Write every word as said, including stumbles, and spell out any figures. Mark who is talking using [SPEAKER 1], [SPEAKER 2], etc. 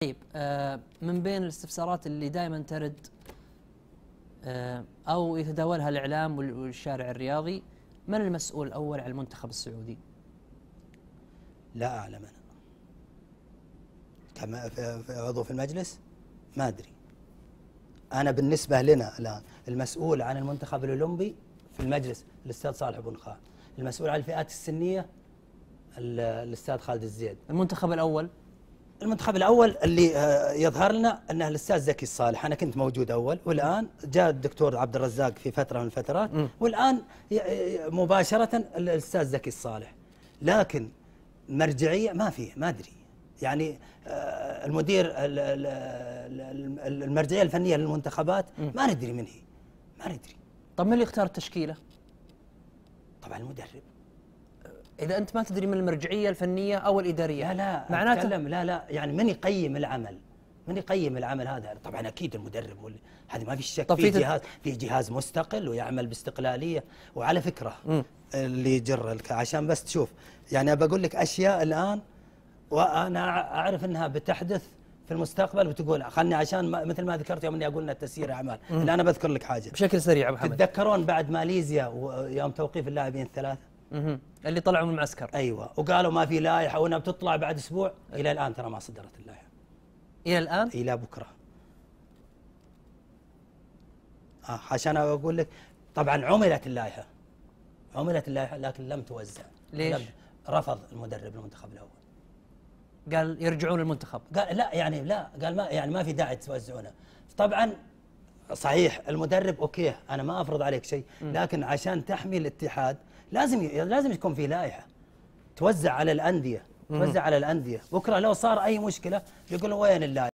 [SPEAKER 1] طيب آه من بين الاستفسارات اللي دائما ترد آه او يتداولها الاعلام والشارع الرياضي، من المسؤول الاول عن المنتخب السعودي؟
[SPEAKER 2] لا اعلم انا كما عضو في المجلس ما ادري. انا بالنسبه لنا الان المسؤول عن المنتخب الاولمبي في المجلس الاستاذ صالح بن خالد، المسؤول عن الفئات السنيه الاستاذ خالد الزيد.
[SPEAKER 1] المنتخب الاول
[SPEAKER 2] المنتخب الاول اللي يظهر لنا انه الاستاذ زكي الصالح، انا كنت موجود اول، والان جاء الدكتور عبد الرزاق في فتره من الفترات، والان مباشره الاستاذ زكي الصالح. لكن مرجعيه ما فيه، ما ادري يعني المدير المرجعيه الفنيه للمنتخبات ما ندري من هي، ما ندري.
[SPEAKER 1] طب من اللي اختار التشكيله؟
[SPEAKER 2] طبعا المدرب.
[SPEAKER 1] إذا أنت ما تدري من المرجعية الفنية أو الإدارية،
[SPEAKER 2] لا لا
[SPEAKER 1] معناته
[SPEAKER 2] أتكلم لا لا يعني من يقيم العمل؟ من يقيم العمل هذا؟ طبعا أكيد المدرب، هذا ما في شك. في جهاز في جهاز مستقل ويعمل باستقلالية. وعلى فكرة م. اللي يجر عشان بس تشوف، يعني بقول لك أشياء الآن وأنا أعرف أنها بتحدث في المستقبل، وتقول خلني عشان مثل ما ذكرت يوم اني اقول لنا تسيير اعمال. الان انا بذكر لك حاجه
[SPEAKER 1] بشكل سريع ابو حمد.
[SPEAKER 2] تتذكرون بعد ماليزيا ويوم توقيف اللاعبين الثلاثه
[SPEAKER 1] اها اللي طلعوا من المعسكر؟
[SPEAKER 2] ايوه، وقالوا ما في لائحه وانها بتطلع بعد اسبوع. الى الان ترى ما صدرت اللائحه.
[SPEAKER 1] الى الان؟
[SPEAKER 2] الى بكره. اه عشان اقول لك طبعا عملت اللائحه، عملت اللائحه لكن لم توزع.
[SPEAKER 1] ليش؟
[SPEAKER 2] لم رفض المدرب المنتخب الاول،
[SPEAKER 1] قال يرجعون للمنتخب.
[SPEAKER 2] قال لا يعني لا قال ما يعني ما في داعي توزعونه. طبعا صحيح المدرب اوكي انا ما افرض عليك شيء، لكن عشان تحمي الاتحاد لازم لازم يكون في لائحه توزع على الانديه، توزع على الانديه. بكره لو صار اي مشكله يقولوا وين اللائحه؟